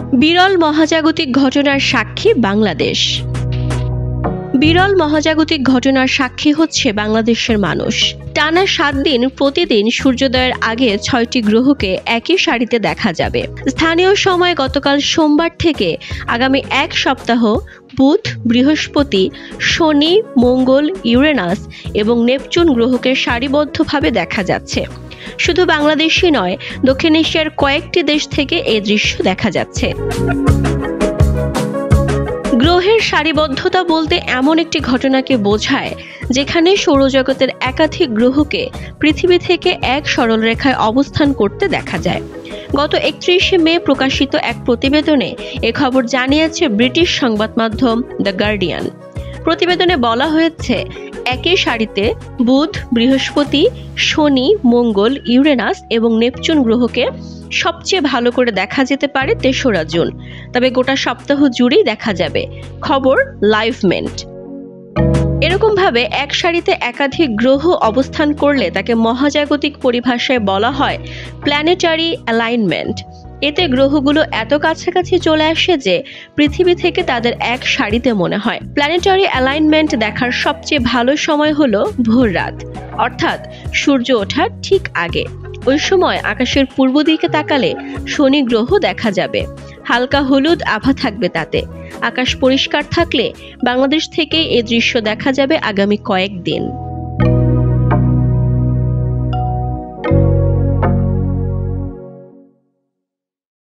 বিরল মহাজাগতিক ঘটনার সাক্ষী বাংলাদেশ। বিরল মহাজাগতিক ঘটনার সাক্ষী হচ্ছে বাংলাদেশের মানুষ। টানা 7 দিন প্রতিদিন সূর্যোদয়ের আগে 6টি গ্রহকে একই সারিতে দেখা যাবে। স্থানীয় সময় গতকাল সোমবার থেকে আগামী 1 সপ্তাহ বুধ, বৃহস্পতি, শনি, মঙ্গল, ইউরেনাস এবং নেপচুন গ্রহকে সারিবদ্ধভাবে দেখা যাচ্ছে। শুধু বাংলাদেশই নয়, দক্ষিণ এশিয়ার কয়েকটি দেশ থেকে এই দৃশ্য দেখা যাচ্ছে। গ্রহের সারিবদ্ধতা বলতে এমন একটি ঘটনাকে বোঝায় যেখানে সৌরজগতের একাধিক গ্রহকে পৃথিবী থেকে এক সরলরেখায় অবস্থান করতে দেখা যায়। গত 31শে মে প্রকাশিত এক প্রতিবেদনে এ খবর জানিয়েছে ব্রিটিশ সংবাদ মাধ্যম দ্য গার্ডিয়ান। প্রতিবেদনে বলা হয়েছে, একই সারিতে বুধ, বৃহস্পতি, শনি, মঙ্গল, ইউরেনাস এবং নেপচুন গ্রহকে সবচেয়ে ভালো করে দেখা যেতে পারে 3রা জুন। তবে গোটা সপ্তাহ জুড়েই দেখা যাবে। খবর লাইভমেন্ট। এরকমভাবে এক সারিতে একাধিক গ্রহ অবস্থান করলে তাকে মহাজাগতিক পরিভাষায় বলা হয় প্ল্যানেটারি অ্যালাইনমেন্ট। এতে গ্রহগুলো এত কাছাকাছি চলে আসে যে পৃথিবী থেকে তাদের এক সারিতে মনে হয়। প্ল্যানেটারি অ্যালাইনমেন্ট দেখার সবচেয়ে ভালো সময় হলো ভোর রাত, অর্থাৎ সূর্য ওঠার ঠিক আগে। ওই সময় আকাশের পূর্ব দিকে তাকালে শনি গ্রহ দেখা যাবে। হালকা হলুদ আভা থাকবে তাতে। আকাশ পরিষ্কার থাকলে বাংলাদেশ থেকে এ দৃশ্য দেখা যাবে আগামী কয়েকদিন।